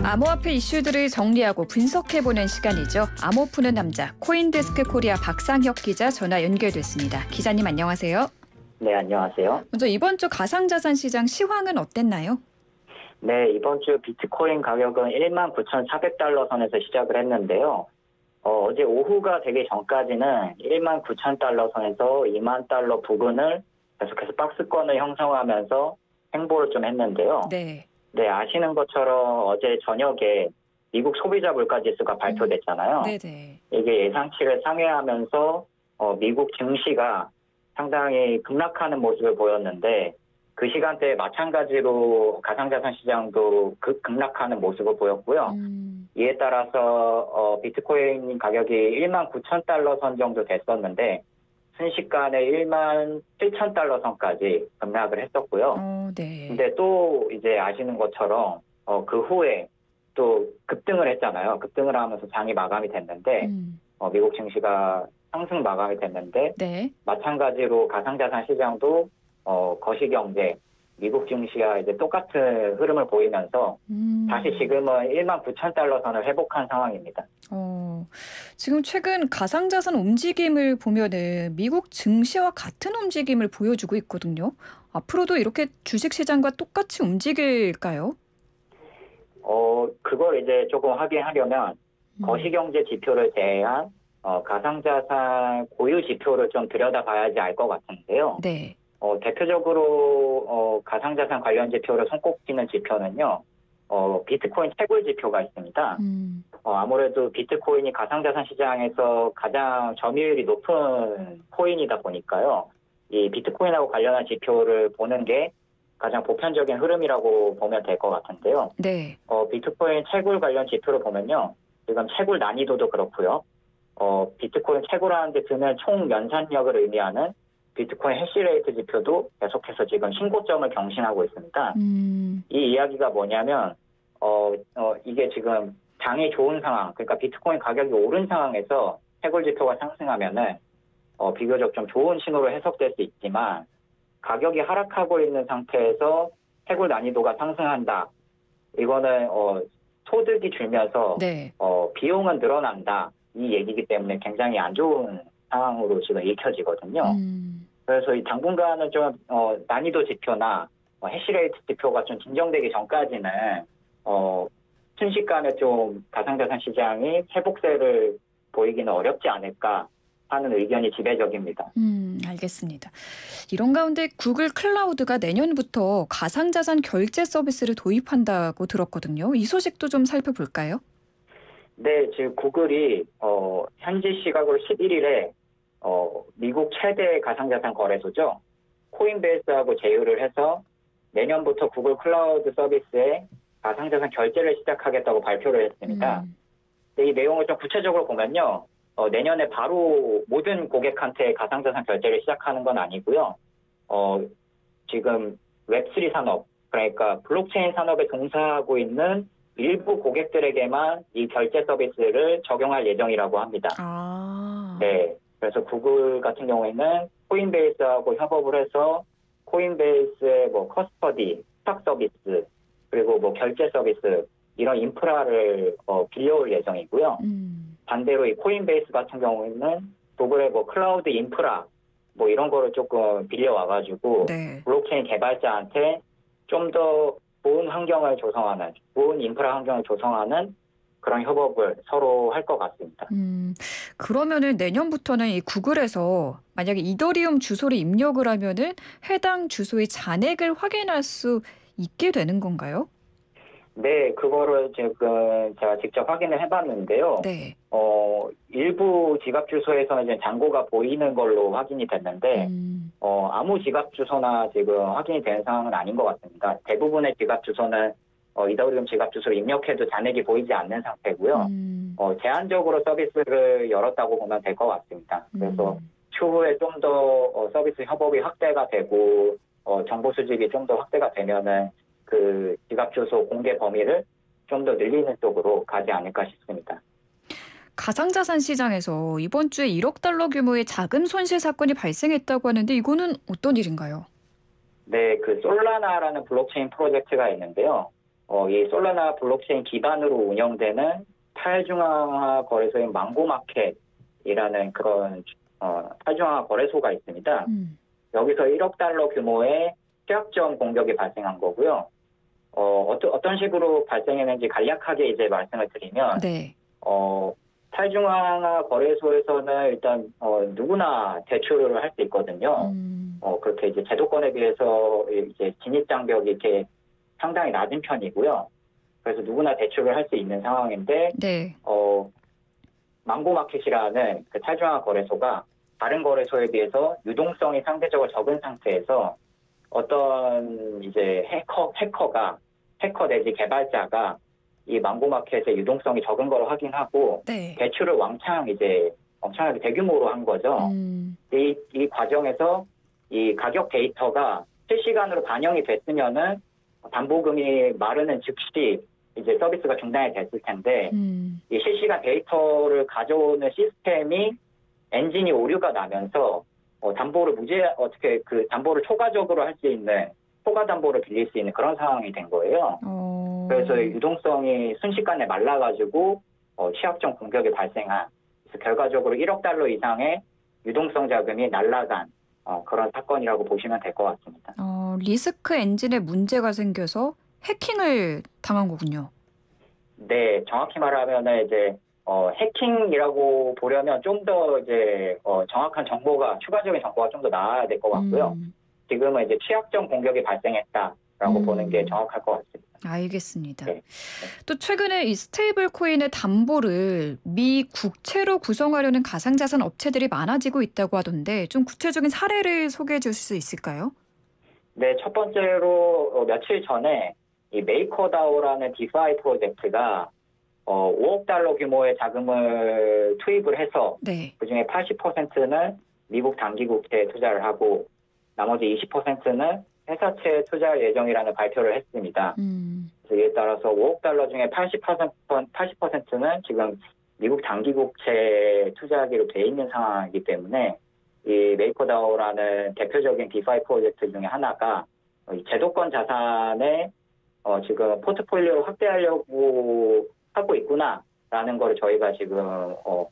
암호화폐 이슈들을 정리하고 분석해보는 시간이죠. 암호 푸는 남자, 코인데스크 코리아 박상혁 기자 전화 연결됐습니다. 기자님 안녕하세요. 네, 안녕하세요. 먼저 이번 주 가상자산 시장 시황은 어땠나요? 네, 이번 주 비트코인 가격은 19,400달러 선에서 시작을 했는데요. 어제 오후가 되기 전까지는 19,000달러 선에서 2만 달러 부근을 계속해서 박스권을 형성하면서 행보를 좀 했는데요. 네, 아시는 것처럼 어제 저녁에 미국 소비자 물가지수가 발표됐잖아요. 네네. 이게 예상치를 상회하면서 미국 증시가 상당히 급락하는 모습을 보였는데 그 시간대에 마찬가지로 가상자산 시장도 급락하는 모습을 보였고요. 이에 따라서 비트코인 가격이 19,000달러 선 정도 됐었는데 순식간에 17,000달러 선까지 급락을 했었고요. 네. 근데 또 이제 아시는 것처럼 그 후에 또 급등을 했잖아요. 급등을 하면서 장이 마감이 됐는데 미국 증시가 상승 마감이 됐는데 네. 마찬가지로 가상자산 시장도 거시경제 미국 증시가 이제 똑같은 흐름을 보이면서 다시 지금은 19,000달러 선을 회복한 상황입니다. 지금 최근 가상자산 움직임을 보면은 미국 증시와 같은 움직임을 보여주고 있거든요. 앞으로도 이렇게 주식시장과 똑같이 움직일까요? 그걸 이제 조금 확인하려면 거시경제 지표를 제외한 가상자산 고유 지표를 좀 들여다봐야지 알 것 같은데요. 네. 대표적으로 가상자산 관련 지표를 손꼽히는 지표는요. 비트코인 채굴 지표가 있습니다. 아무래도 비트코인이 가상자산 시장에서 가장 점유율이 높은 코인이다 보니까요. 이 비트코인하고 관련한 지표를 보는 게 가장 보편적인 흐름이라고 보면 될 것 같은데요. 네. 비트코인 채굴 관련 지표를 보면요. 지금 채굴 난이도도 그렇고요. 비트코인 채굴하는 데 드는 총 연산력을 의미하는 비트코인 해시레이트 지표도 계속해서 지금 신고점을 경신하고 있습니다. 이 이야기가 뭐냐면 이게 지금 장이 좋은 상황, 그러니까 비트코인 가격이 오른 상황에서 채굴 지표가 상승하면은 비교적 좀 좋은 신호로 해석될 수 있지만 가격이 하락하고 있는 상태에서 채굴 난이도가 상승한다. 이거는 소득이 줄면서 네. 비용은 늘어난다. 이 얘기이기 때문에 굉장히 안 좋은 상황으로 지금 읽혀지거든요. 그래서 이 당분간은 좀 난이도 지표나 해시레이트 지표가 좀 진정되기 전까지는 순식간에 좀 가상자산 시장이 회복세를 보이기는 어렵지 않을까 하는 의견이 지배적입니다. 알겠습니다. 이런 가운데 구글 클라우드가 내년부터 가상자산 결제 서비스를 도입한다고 들었거든요. 이 소식도 좀 살펴볼까요? 네, 지금 구글이 현지 시각으로 11일에 미국 최대 가상자산 거래소죠. 코인베이스하고 제휴를 해서 내년부터 구글 클라우드 서비스에 가상자산 결제를 시작하겠다고 발표를 했습니다. 이 내용을 좀 구체적으로 보면요. 내년에 바로 모든 고객한테 가상자산 결제를 시작하는 건 아니고요. 지금 웹3 산업, 그러니까 블록체인 산업에 종사하고 있는 일부 고객들에게만 이 결제 서비스를 적용할 예정이라고 합니다. 네. 그래서 구글 같은 경우에는 코인베이스하고 협업을 해서 코인베이스의 커스터디, 스탁 서비스, 그리고 결제 서비스 이런 인프라를 빌려올 예정이고요. 반대로 이 코인베이스 같은 경우에는 구글의 클라우드 인프라 이런 거를 조금 빌려와가지고 네. 블록체인 개발자한테 좀 더 좋은 환경을 조성하는, 좋은 인프라 환경을 조성하는 그런 협업을 서로 할 것 같습니다. 그러면은 내년부터는 이 구글에서 만약에 이더리움 주소를 입력을 하면은 해당 주소의 잔액을 확인할 수 있게 되는 건가요? 네, 그거를 지금 제가 직접 확인을 해봤는데요. 네. 일부 지갑 주소에서는 이제 잔고가 보이는 걸로 확인이 됐는데, 아무 지갑 주소나 지금 확인이 되는 상황은 아닌 것 같습니다. 대부분의 지갑 주소는 이더리움 지갑 주소를 입력해도 잔액이 보이지 않는 상태고요. 제한적으로 서비스를 열었다고 보면 될 것 같습니다. 그래서 추후에 좀 더 서비스 협업이 확대가 되고 정보 수집이 좀 더 확대가 되면은 그 지갑 주소 공개 범위를 좀 더 늘리는 쪽으로 가지 않을까 싶습니다. 가상자산 시장에서 이번 주에 1억 달러 규모의 자금 손실 사건이 발생했다고 하는데 이거는 어떤 일인가요? 네, 그 솔라나라는 블록체인 프로젝트가 있는데요. 이 솔라나 블록체인 기반으로 운영되는 탈중앙화 거래소인 망고마켓이라는 그런 탈중앙화 거래소가 있습니다. 여기서 1억 달러 규모의 취약점 공격이 발생한 거고요. 어떤 식으로 발생했는지 간략하게 이제 말씀을 드리면, 네. 탈중앙화 거래소에서는 일단 누구나 대출을 할 수 있거든요. 그렇게 이제 제도권에 비해서 이제 진입 장벽이 이렇게 상당히 낮은 편이고요. 그래서 누구나 대출을 할 수 있는 상황인데, 네. 망고마켓이라는 그 탈중앙화 거래소가 다른 거래소에 비해서 유동성이 상대적으로 적은 상태에서 어떤 이제 해커 내지 개발자가 이 망고마켓의 유동성이 적은 걸 확인하고 네. 대출을 엄청나게 대규모로 한 거죠. 이 과정에서 이 가격 데이터가 실시간으로 반영이 됐으면은 담보금이 마르는 즉시 이제 서비스가 중단이 됐을 텐데 이 실시간 데이터를 가져오는 시스템이 엔진이 오류가 나면서 어떻게 그 담보를 초과적으로 할 수 있는 초과 담보를 빌릴 수 있는 그런 상황이 된 거예요. 그래서 유동성이 순식간에 말라가지고 취약점 공격이 발생한, 그래서 결과적으로 1억 달러 이상의 유동성 자금이 날아간 그런 사건이라고 보시면 될 것 같습니다. 리스크 엔진에 문제가 생겨서 해킹을 당한 거군요. 네, 정확히 말하면 이제 해킹이라고 보려면 좀 더 이제 정확한 추가적인 정보가 좀 더 나와야 될 것 같고요. 지금은 이제 취약점 공격이 발생했다라고 보는 게 정확할 것 같습니다. 알겠습니다. 네. 또 최근에 이 스테이블 코인의 담보를 미 국채로 구성하려는 가상자산 업체들이 많아지고 있다고 하던데 좀 구체적인 사례를 소개해 주실 수 있을까요? 네, 첫 번째로 며칠 전에 이 메이커다오라는 디파이 프로젝트가 5억 달러 규모의 자금을 투입을 해서 네. 그중에 80%는 미국 단기국채에 투자를 하고 나머지 20%는 회사채에 투자할 예정이라는 발표를 했습니다. 그래서 이에 따라서 5억 달러 중에 80%는 지금 미국 단기국채에 투자하기로 돼 있는 상황이기 때문에 이 메이커다오라는 대표적인 디파이 프로젝트 중에 하나가 이 제도권 자산에 지금 포트폴리오를 확대하려고 하고 있구나라는 걸 저희가 지금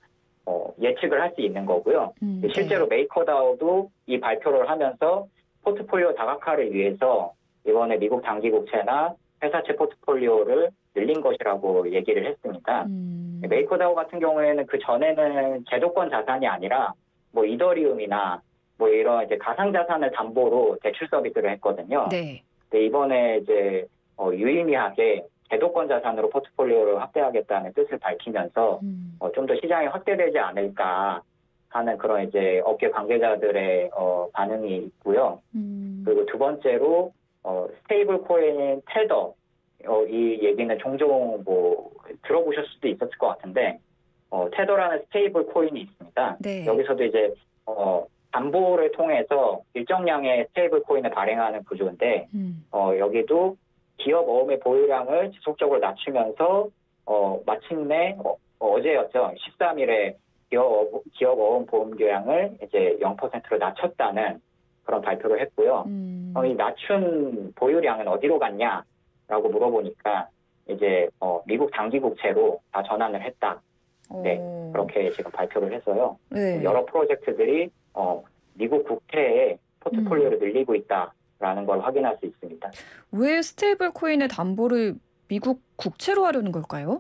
예측을 할 수 있는 거고요. 실제로 네. 메이커다오도 이 발표를 하면서 포트폴리오 다각화를 위해서 이번에 미국 단기국채나 회사채 포트폴리오를 늘린 것이라고 얘기를 했습니다. 메이커다오 같은 경우에는 그 전에는 제도권 자산이 아니라 뭐 이더리움이나 뭐 이런 이제 가상자산을 담보로 대출 서비스를 했거든요. 네. 근데 이번에 이제 유의미하게 제도권 자산으로 포트폴리오를 확대하겠다는 뜻을 밝히면서 좀 더 시장이 확대되지 않을까 하는 그런 이제 업계 관계자들의 반응이 있고요. 그리고 두 번째로 스테이블 코인 테더, 이 얘기는 종종 뭐 들어보실 수도 있었을 것 같은데 테더라는 스테이블 코인이 있습니다. 네. 여기서도 이제 담보를 통해서 일정량의 스테이블 코인을 발행하는 구조인데 여기도 기업 어음의 보유량을 지속적으로 낮추면서 마침내 어제였죠. 13일에 기업 어음 보험료량을 이제 0%로 낮췄다는 그런 발표를 했고요. 이 낮춘 보유량은 어디로 갔냐라고 물어보니까 이제 미국 단기국채로 다 전환을 했다. 네, 그렇게 지금 발표를 해서요. 네. 여러 프로젝트들이 미국 국채에 포트폴리오를 늘리고 있다라는 걸 확인할 수 있습니다. 왜 스테이블 코인의 담보를 미국 국채로 하려는 걸까요?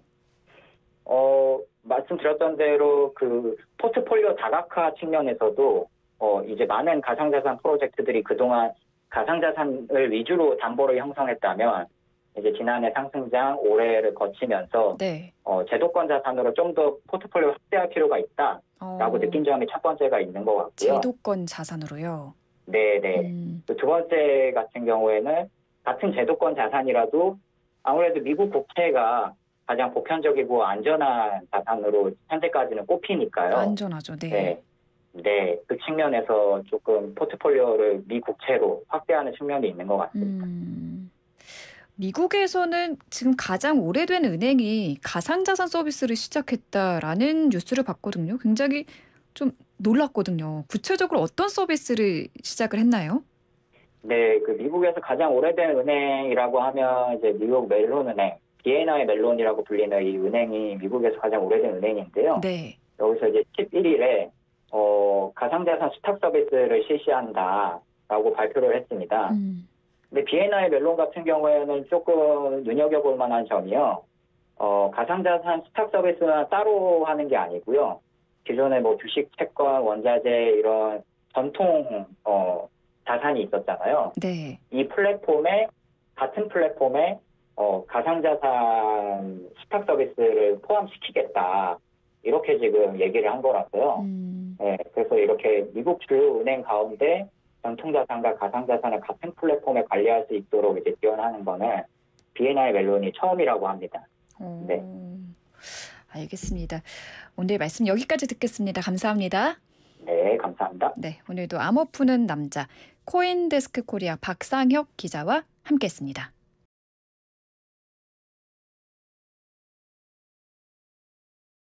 말씀드렸던 대로 그 포트폴리오 다각화 측면에서도 이제 많은 가상자산 프로젝트들이 그동안 가상자산을 위주로 담보를 형성했다면 이제 지난해 상승장 올해를 거치면서 네. 제도권 자산으로 좀 더 포트폴리오 확대할 필요가 있다라고 느낀 점이 첫 번째가 있는 것 같고요. 제도권 자산으로요. 네네. 두 번째 같은 경우에는 같은 제도권 자산이라도 아무래도 미국 국채가 가장 보편적이고 안전한 자산으로 현재까지는 꼽히니까요. 안전하죠. 네. 네. 그 측면에서 조금 포트폴리오를 미 국채로 확대하는 측면이 있는 것 같습니다. 미국에서는 지금 가장 오래된 은행이 가상자산 서비스를 시작했다라는 뉴스를 봤거든요. 굉장히 좀 놀랐거든요. 구체적으로 어떤 서비스를 시작을 했나요? 네, 그 미국에서 가장 오래된 은행이라고 하면 이제 뉴욕 멜론은행, 비에나의 멜론이라고 불리는 이 은행이 미국에서 가장 오래된 은행인데요. 네. 여기서 이제 11일에 가상자산 수탁 서비스를 실시한다라고 발표를 했습니다. 근데 비에나의 멜론 같은 경우에는 조금 눈여겨볼 만한 점이요. 가상자산 수탁 서비스는 따로 하는 게 아니고요. 기존에 뭐 주식, 채권, 원자재 이런 전통 자산이 있었잖아요. 네. 이 같은 플랫폼에 가상자산 수탁 서비스를 포함시키겠다. 이렇게 지금 얘기를 한 거라서요. 네, 그래서 이렇게 미국 주요 은행 가운데 전통자산과 가상자산을 같은 플랫폼에 관리할 수 있도록 이제 지원하는 거는 비에나의 멜론이 처음이라고 합니다. 네. 알겠습니다. 오늘 말씀 여기까지 듣겠습니다. 감사합니다. 네, 감사합니다. 네, 오늘도 암호 푸는 남자 코인데스크 코리아 박상혁 기자와 함께했습니다.